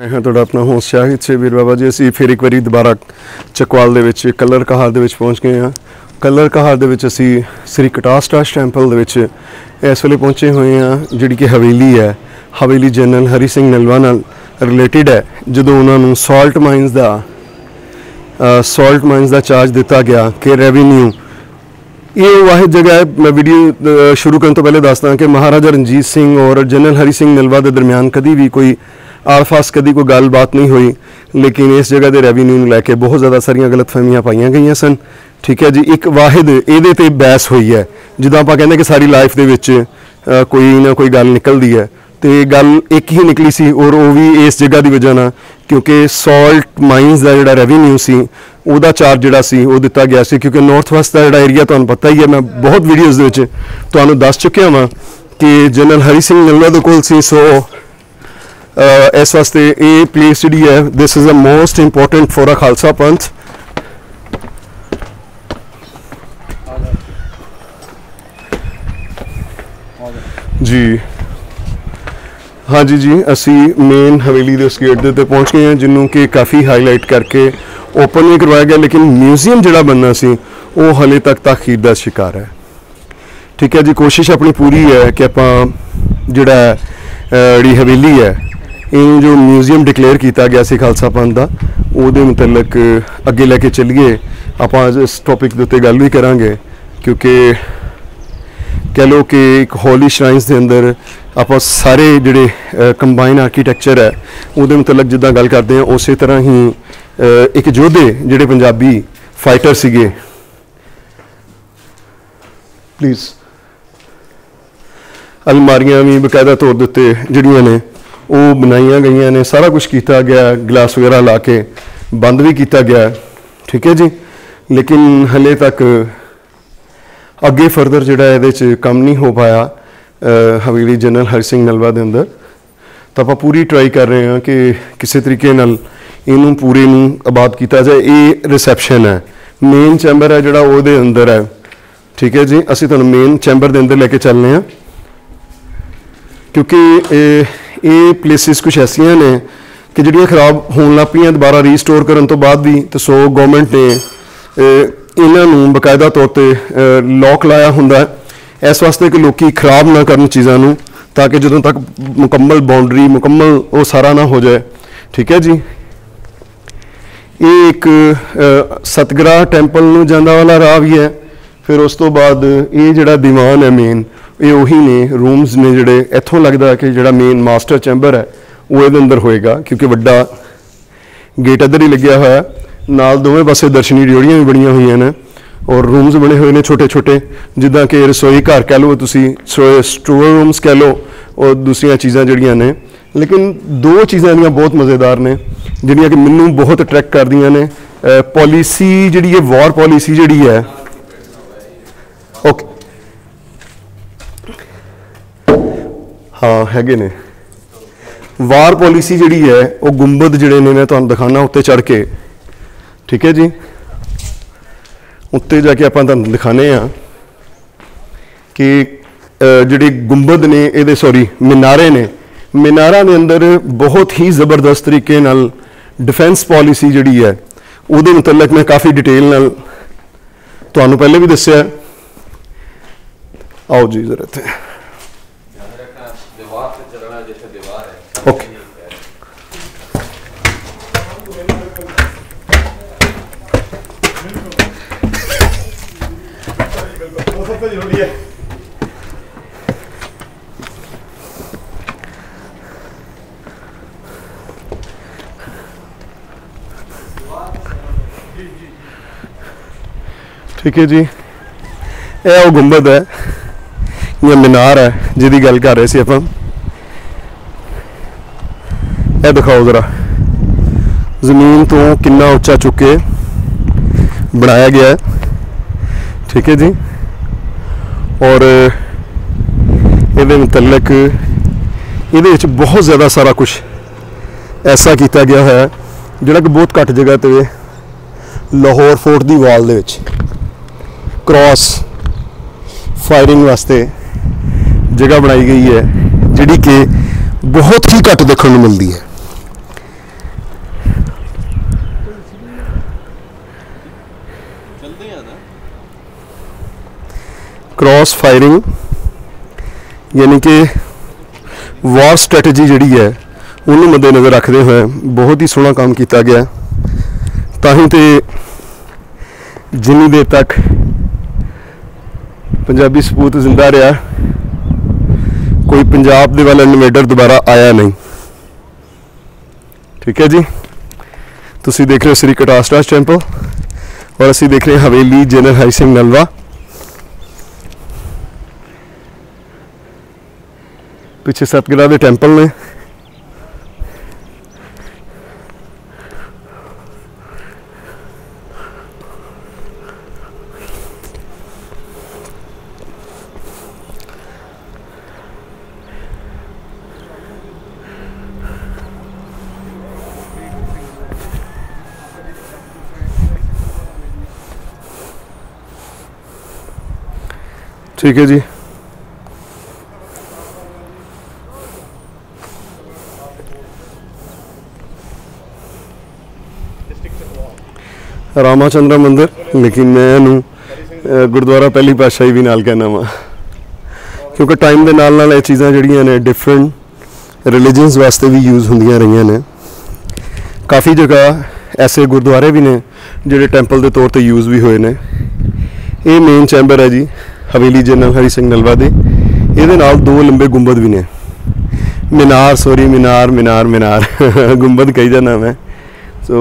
मैं हाँ तुहाडा अपना होस्ट शाहिद शेबीर बाबा जी। असीं फिर एक बारी दोबारा चकवाल दे विच कलर कहार दे विच पहुँच गए हाँ। कलर कहार दे विच असीं श्री कटास्टाश टैंपल दे विच इस वेले पहुँचे हुए हाँ। जिहड़ी कि हवेली है, हवेली जनरल हरी सिंह नलवा नाल रिलेटिड है। जदों उन्होंने सॉल्ट माइनस का चार्ज दिता गया कि रेवन्यू, ये वाहिद जगह है। मैं वीडियो शुरू करने तो पहले दसदा कि महाराजा रणजीत सिंह और जनरल हरी सिंह नलवा के दरम्यान कभी भी कोई आरफास कभी कोई गलबात नहीं हुई, लेकिन इस जगह के रेवन्यू लैके बहुत ज़्यादा सारिया गलतफहमियां पाई गई सन। ठीक है जी, एक वाहिद ये तो बहस हुई है जिदा आप कहते कि सारी लाइफ के कोई ना कोई गल निकलती है, तो गल एक ही निकली सी और वो भी इस जगह की वजह ना, क्योंकि सॉल्ट माइनस का जोड़ा रेवन्यू सी उहदा चार्ज जोड़ा सी वो दिता गया सी। क्योंकि नॉर्थ वैस्ट का जोड़ा एरिया तुहानूं पता ही है, मैं बहुत वीडियोज़ तुहानूं दस चुकिया वां कि जनरल हरी सिंह नलवा दे कोल सी। सो इस वास्ते ये प्लेस जी है, this is the most important for a Khalsa Panth. जी हाँ जी, असी मेन हवेली के उस गेट के उत्ते पहुँच गए हैं जिन्हों कि काफ़ी हाईलाइट करके ओपन भी करवाया गया, लेकिन म्यूजियम जोड़ा बनना सी वो हले तक ताखीर का शिकार है। ठीक है जी, कोशिश अपनी पूरी है कि आप जोड़ा जी हवेली है इन जो म्यूजियम डिक्लेयर किया गया सी खालसा पंथ का, वो मुतलक अगे लैके चलीए। आप इस टॉपिक के उत्ते गल भी करांगे, क्योंकि कह लो कि एक हॉली श्राइन्स के अंदर आप सारे जोड़े कंबाइन आर्कीटैक्चर है वो मुतलक जिदा गल करते हैं, उस तरह ही एक योद्धे जोड़े पंजाबी फाइटर सीगे। प्लीज़ अलमारियां भी बकायदा तौर के उत्ते जिहड़ियां ने वो बनाई गई ने, सारा कुछ किया गया, गिलास वगैरह ला के बंद भी किया गया। ठीक है जी, लेकिन हले तक अगे फर्दर जोड़ा ये काम नहीं हो पाया हवेली जनरल हरि सिंह नलवा के अंदर। तो आप पूरी ट्राई कर रहे हैं कि किसी तरीके नाल इनू पूरे नू आबाद किया जाए। ये रिसैप्शन है, मेन चैंबर है जोड़ा वो अंदर है। ठीक है जी, असीं तुहानूं मेन चैंबर के अंदर लैके चलने हैं, क्योंकि ये प्लेसिस कुछ ऐसिया ने कि जिहड़ियां खराब होने लग पईयां दोबारा रीस्टोर करने तो बाद भी। तो सो गौरमेंट ने इन्हों बकायदा तौर पर लॉक लाया हुंदा है इस वास्ते कि लोग खराब ना करन चीज़ों, ताकि जो तक मुकम्मल बाउंड्री मुकम्मल वो सारा ना हो जाए। ठीक है जी, ये एक सतगरा टैंपल नूं जांदा वाला राह भी है। फिर उस तो बाद ये जोड़ा दीवान है मेन, ये उही ने रूम्स ने जोड़े इत्थों लगता कि जोड़ा मेन मास्टर चैंबर है वो ये अंदर होएगा, क्योंकि वड्डा गेट इधर ही लग्या हुआ है। नाल दोवें पासे दर्शनी ड्योड़ियां भी बनिया हुई ने और रूम्स बने हुए हैं छोटे छोटे, जिदा कि रसोई घर कह लो, तुसी स्टोर रूम्स कह लो और दूसरिया चीज़ां जड़ियां ने। लेकिन दो चीज़ां इहदियां बहुत मज़ेदार ने जिहड़ियां कि मैनू बहुत अट्रैक्ट करदियां ने। पॉलिसी जिहड़ी है, वॉर पॉलिसी जिहड़ी है, ओके हाँ हैगे ने, वार पॉलिसी जिहड़ी है वो गुंबद जिहड़े ने मैं तुहानूं दिखाना उत्ते चढ़ के। ठीक है जी, उत्ते जाके आप दिखाने कि जिहड़े गुंबद ने ये सॉरी मीनारे ने, मीनारा के अंदर बहुत ही ज़बरदस्त तरीके नाल डिफेंस पॉलिसी जिहड़ी है उहदे मुतलक मैं काफ़ी डिटेल नाल तुहानूं पहले भी दस्सिया। आओ जी जरूरत है, ओके जरूरी है। ठीक है जी, यह वो गुंबद है या मीनार है जिहदी गल कर रहे सी आपां। यह दिखाओ जरा जमीन तो कितना उच्चा चुक के बनाया गया है। ठीक है जी, और ये मुतलक ये बहुत ज़्यादा सारा कुछ ऐसा किया गया है जोड़ा कि बहुत घट जगह पर लाहौर फोर्ट की वाल दे विच क्रॉस फायरिंग वास्ते जगह बनाई गई है, जिहड़ी कि बहुत ही घट देखने को मिलती है। क्रॉस फायरिंग यानी कि वार स्ट्रैटेजी जिहड़ी है उन्होंने मद्देनज़र रखते हुए बहुत ही सोहना काम किया गया। ताही तो जिन्नी देर तक पंजाबी सपूत जिंदा रहा कोई पंजाब दे वाला इन्वेडर दोबारा आया नहीं। ठीक है जी, तुसी देख रहे हो श्री कटासराज टैंपल और असी देख रहे हैं हवेली जनरल हरि सिंह नलवा। पिछे सतगड़ा के टैंपल ने, ठीक है जी। रामा चंद्रा मंदिर, लेकिन मैं गुरुद्वारा पहली पातशाही भी नाल कहना वा, क्योंकि टाइम के नाल नाल ये चीज़ां जिहड़ियां ने डिफरेंट रिलीजन्स वास्ते भी यूज़ होंदियां रहियां ने। काफ़ी जगह ऐसे गुरुद्वारे भी ने जिहड़े टैंपल के तौर पर यूज़ भी होए ने। ये मेन चैंबर है जी हवेली जनरल हरि सिंह नलवा दे। इहदे नाल दो लंबे गुंबद भी ने, मीनार सॉरी मीनार मीनार मीनार गुंबद कही जाना मैं। सो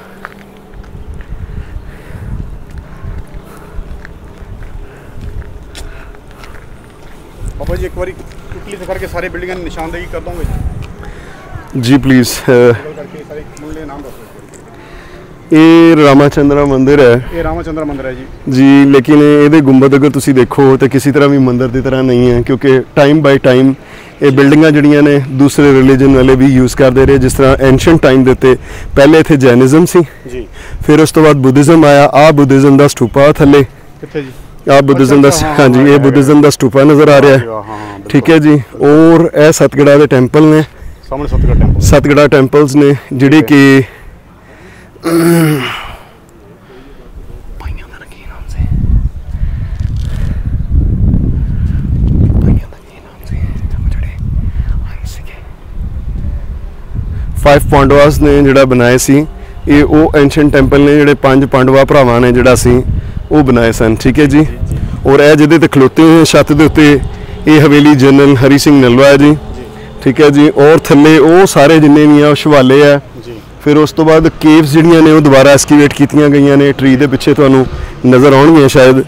बाबा जी एक बार क्विकली दिखा के सारे बिल्डिंग निशानदेही कर दोगे जी प्लीज़। करके सारे नाम दसो। ये रामाचंद्रा मंदिर है, ये रामाचंद्रा मंदिर है जी। जी, लेकिन ये गुंबद अगर तुसी देखो तो किसी तरह भी मंदिर की तरह नहीं है, क्योंकि टाइम बाय टाइम ये बिल्डिंगां जड़ियां ने दूसरे रिलीजन वाले भी यूज़ करते रहे। जिस तरह एंशंट टाइम के उत्ते पहले इत्थे जैनिज़म सी जी, फिर उस तो बाद बुद्धिज़म आया। आ बुद्धिज़म का स्टूपा थले कित्थे जी, आ बुद्धिज़म का, हाँ जी, ये बुद्धिज़म का स्टूपा नज़र आ रहा है। ठीक है जी। और यह सतगड़ा के टैंपल ने, सामने सतगड़ा टैंपल, सतगड़ा टैंपल्स ने जिहड़े कि फाइव पांडवास ने जिहड़ा बनाए सी। ये वो एंशंट टैंपल ने जिहड़े 5 पांडवा भरावां ने जिहड़ा सी वो बनाए सन। ठीक है जी। और यह जिहदे ते खलोते हुए छत के उत्ते ये हवेली जनरल हरि सिंह नलवा है जी। ठीक है जी। और थल्ले वो सारे जिन्ने भी शवाले है। फिर उस तो बाद केव्स जिहड़ियां ने वो दोबारा एस्कीवेट कीतियां गईयां ने। ट्री के पिछे तुहानूं नज़र आउणगियां शायद,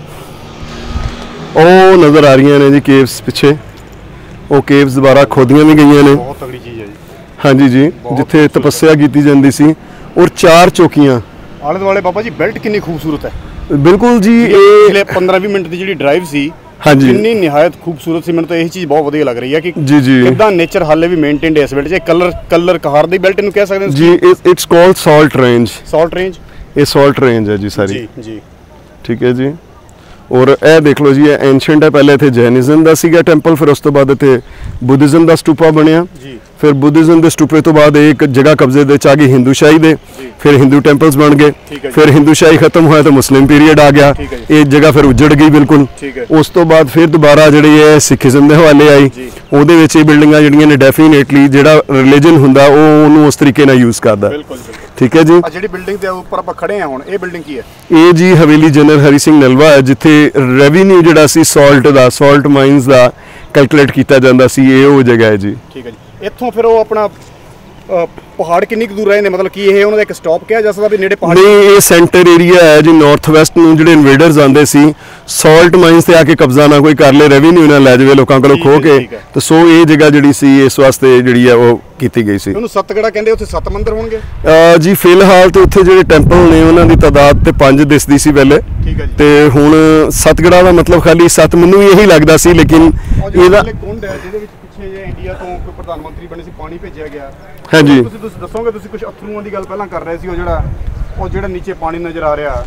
वो नज़र आ रही ने जी केव्स पिछे। वो केव्स दोबारा खोदियां भी गईयां ने। बहुत तगड़ी चीज़ है जी। हाँ जी जी, जिथे तपस्या की जाती सी। और 4 चौकियां आले दुआले। बाबा जी बेल्ट कितनी खूबसूरत है। बिल्कुल जी। पिछले 15-20 मिनट की जी ड्राइव सी, हाँ जी, कितनी निहायत खूबसूरत सी। मैंने तो यही चीज़ बहुत वधिया लग रही है कि जी जी कितना नेचर हाले भी मेनटेन्ड है इस बेल्ट। कलर कहार दी बेल्ट इन्हू कह सकते हैं जी। It's called salt range. Salt range, ये सॉल्ट रेंज है जी सारी जी जी। ठीक है जी। और यह देख लो जी, ये एंशंट है। पहले इत्थे जैनिज़म का सीगा टैंपल, फिर उस तो बाद इत्थे बुद्धिज़म का स्टूपा बनया। फिर बुद्धिज़म के स्टूपे तो बाद एक जगह कब्जे दे आ गई हिंदूशाही दे। फिर हिंदू टैंपल्स बन गए। फिर हिंदूशाही खत्म हुआ तो मुस्लिम पीरीयड आ गया। एक जगह फिर उजड़ गई बिल्कुल। उस तो बाद फिर दोबारा जिहड़ी है सिखिज़म के हवाले आई। ਉਹਦੇ ਵਿੱਚ ਇਹ ਬਿਲਡਿੰਗਾਂ ਜਿਹੜੀਆਂ ਨੇ ਡੈਫੀਨੇਟਲੀ ਜਿਹੜਾ ਰਿਲੀਜਨ ਹੁੰਦਾ ਉਹ ਉਹਨੂੰ ਉਸ ਤਰੀਕੇ ਨਾਲ ਯੂਜ਼ ਕਰਦਾ। ਠੀਕ ਹੈ ਜੀ। ਜਿਹੜੀ ਬਿਲਡਿੰਗ ਦੇ ਉੱਪਰ ਆਪਾਂ ਖੜੇ ਆ ਹੁਣ, ਇਹ ਬਿਲਡਿੰਗ ਕੀ ਹੈ? ਇਹ ਜੀ ਹਵੇਲੀ ਜਨਰਲ ਹਰੀ ਸਿੰਘ ਨਲਵਾ ਹੈ, ਜਿੱਥੇ ਰੈਵਨਿਊ ਜਿਹੜਾ ਸੀ ਸਾਲਟ ਮਾਈਨਸ ਦਾ ਕੈਲਕੂਲੇਟ ਕੀਤਾ ਜਾਂਦਾ ਸੀ। ਇਹ ਉਹ ਜਗ੍ਹਾ ਹੈ ਜੀ। ਠੀਕ ਹੈ ਜੀ। ਇੱਥੋਂ ਫਿਰ ਉਹ ਆਪਣਾ ਪਹਾੜ ਕਿੰਨੀ ਕੁ ਦੂਰ ਰਹੇ ਨੇ, मतलब कि ਇਹ ਉਹਨਾਂ ਦਾ ਇੱਕ ਸਟਾਪ ਕਿਹਾ ਜਾ ਸਕਦਾ ਵੀ ਨੇੜੇ ਪਹਾੜ? ਨਹੀਂ, ਇਹ ਸੈਂਟਰ ਏਰੀਆ ਹੈ ਜੀ। ਨਾਰਥ ਵੈਸਟ ਨੂੰ ਜਿਹੜੇ ਇਨਵੇਡਰਸ ਆਉਂਦੇ ਸੀ ਸਾਲਟ ਮਾਈਨਸ ਤੇ ਆ ਕੇ ਕਬਜ਼ਾ ਨਾ ਕੋਈ ਕਰ ਲੇ, ਰੈਵਨਿਊ ਨਾ ਲੈ ਜਾਵੇ ਲੋਕਾਂ ਕੋਲੋਂ ਖੋ ਕੇ। ਤੇ ਸੋ ਇਹ ਜਗ੍ਹਾ ਜਿਹੜੀ ਸੀ ਇਸ ਵਾਸਤੇ ਜਿਹੜੀ ਹੈ ਉਹ ਕੀਤੀ ਗਈ ਸੀ। ਉਹਨੂੰ ਸਤਗੜਾ ਕਹਿੰਦੇ। ਉੱਥੇ 7 ਮੰਦਿਰ ਹੋਣਗੇ ਜੀ। ਫਿਲਹਾਲ ਤੇ ਉੱਥੇ ਜਿਹੜੇ ਟੈਂਪਲ ਨੇ ਉਹਨਾਂ ਦੀ ਤਾਦਾਦ ਤੇ 5 ਦਿਸਦੀ ਸੀ ਪਹਿਲੇ। ਠੀਕ ਹੈ ਜੀ। ਤੇ ਹੁਣ ਸਤਗੜਾ ਦਾ ਮਤਲਬ ਖਾਲੀ 7 ਮੈਨੂੰ ਵੀ ਇਹੀ ਲੱਗਦਾ ਸੀ, ਲੇਕਿਨ ਇਹਦਾ ਕੁੰਡ ਹੈ ਜਿਹਦੇ ਵਿੱਚ ਪਿੱਛੇ ਜੇ ਇੰਡੀਆ ਤੋਂ ਕੋਈ ਪ੍ਰਧਾਨ ਮੰਤਰੀ ਬਣੇ ਸੀ, ਪਾਣੀ ਭੇਜਿਆ ਗਿਆ। ਹਾਂਜੀ। ਤੁਸੀਂ ਦੱਸੋਗੇ, ਤੁਸੀਂ ਕੁਝ ਅਥਰੂਆਂ ਦੀ ਗੱਲ ਪਹਿਲਾਂ ਕਰ ਰਹੇ ਸੀ। ਉਹ ਜਿਹੜਾ ਨੀਚੇ ਪਾਣੀ ਨਜ਼ਰ ਆ ਰਿਹਾ,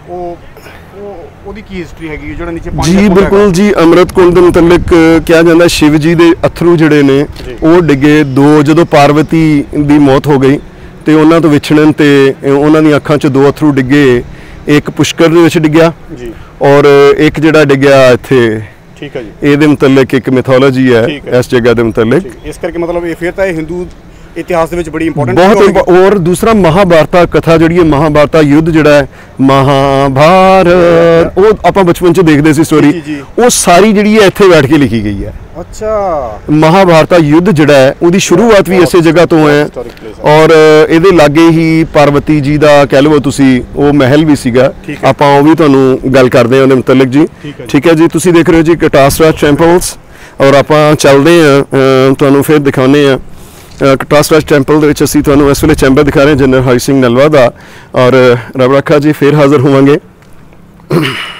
ਉਹਦੀ ਕੀ ਹਿਸਟਰੀ ਹੈਗੀ ਜਿਹੜਾ ਨੀਚੇ ਪਾਣੀ? ਜੀ ਬਿਲਕੁਲ ਜੀ। ਅੰਮ੍ਰਿਤ ਕੁੰਡ ਦੇ ਮੁਤਲਕ ਕਿਹਾ ਜਾਂਦਾ ਸ਼ਿਵ ਜੀ ਦੇ ਅਥਰੂ ਜਿਹੜੇ ਨੇ ਉਹ ਡਿੱਗੇ ਦੋ, ਜਦੋਂ ਪਾਰਵਤੀ ਦੀ ਮੌਤ ਹੋ ਗਈ ਤੇ ਉਹਨਾਂ ਤੋਂ ਵਿਛੜਨ ਤੇ ਉਹਨਾਂ ਦੀਆਂ ਅੱਖਾਂ 'ਚ 2 ਅਥਰੂ ਡਿੱਗੇ। ਇੱਕ ਪੁਸ਼ਕਰ ਦੇ ਵਿੱਚ ਡਿੱਗਿਆ ਜੀ, ਔਰ ਇੱਕ ਜਿਹੜਾ ਡਿੱਗਿਆ ਇੱਥੇ ਠੀਕ ਹੈ ਜੀ। ਇਹਦੇ ਮੁਤਲਕ ਇੱਕ ਮਿਥੋਲੋਜੀ ਹੈ ਠੀਕ ਹੈ। ਇਸ ਜਗ੍ਹਾ ਦੇ ਮੁਤਲਕ। ਇਸ ਕਰਕੇ ਮਤਲਬ ਇਹ ਫਿਰ ਤਾਂ ਇਹ ਹਿੰਦੂ ਇਤਿਹਾਸ ਦੇ ਵਿੱਚ ਬੜੀ ਇੰਪੋਰਟੈਂਟ ਬਹੁਤ ਔਰ ਦੂਸਰਾ ਮਹਾਭਾਰਤਾ ਕਥਾ ਜਿਹੜੀ ਹੈ, ਮਹਾਭਾਰਤਾ ਯੁੱਧ ਜਿਹੜਾ ਹੈ ਮਹਾਭਾਰਤ, ਉਹ ਆਪਾਂ ਬਚਪਨ ਚ ਦੇਖਦੇ ਸੀ ਸਟੋਰੀ, ਜੀ, ਜੀ। ਉਹ ਸਾਰੀ ਜਿਹੜੀ ਹੈ ਇੱਥੇ ਬੈਠ ਕੇ ਲਿਖੀ ਗਈ ਹੈ। ਅੱਛਾ। ਮਹਾਭਾਰਤਾ ਯੁੱਧ ਜਿਹੜਾ ਹੈ ਉਹਦੀ ਸ਼ੁਰੂਆਤ ਵੀ ਇਸੇ ਜਗ੍ਹਾ ਤੋਂ ਹੈ। Historic place ਹੈ। ਔਰ ਇਹਦੇ ਲਾਗੇ ਹੀ ਪਾਰਵਤੀ ਜੀ ਦਾ ਕਹਿ ਲਵੋ ਤੁਸੀਂ ਉਹ ਮਹਿਲ ਵੀ ਸੀਗਾ। ਠੀਕ ਹੈ। ਆਪਾਂ ਉਹ ਵੀ ਤੁਹਾਨੂੰ ਗੱਲ ਕਰਦੇ ਹਾਂ ਉਹਦੇ ਮੁਤਲਕ ਜੀ। ਠੀਕ ਹੈ ਜੀ। ਠੀਕ ਹੈ ਜੀ, ਤੁਸੀਂ ਦੇਖ ਰਹੇ ਹੋ ਜੀ ਕਟਾਸਰਾ ਟੈਂਪਲਸ, ਔਰ ਆਪਾਂ ਚੱਲਦੇ ਹਾਂ ਤੁਹਾਨੂੰ ਫਿਰ ਦਿਖਾਉਂਦੇ ਹਾਂ ਕਟਾਸਰਾ ਟੈਂਪਲ ਦੇ ਵਿੱਚ। ਅਸੀਂ ਤੁਹਾਨੂੰ ਇਸ ਵੇਲੇ ਚੈਂਬਰ ਦਿਖਾ ਰਹੇ ਹਾਂ ਜਨਰਲ ਹਰੀ ਸਿੰਘ ਨਲਵਾ ਦਾ, ਔਰ ਰੱਬ ਰੱਖਾ ਜੀ ਫਿਰ ਹਾਜ਼ਰ ਹੋਵਾਂਗੇ।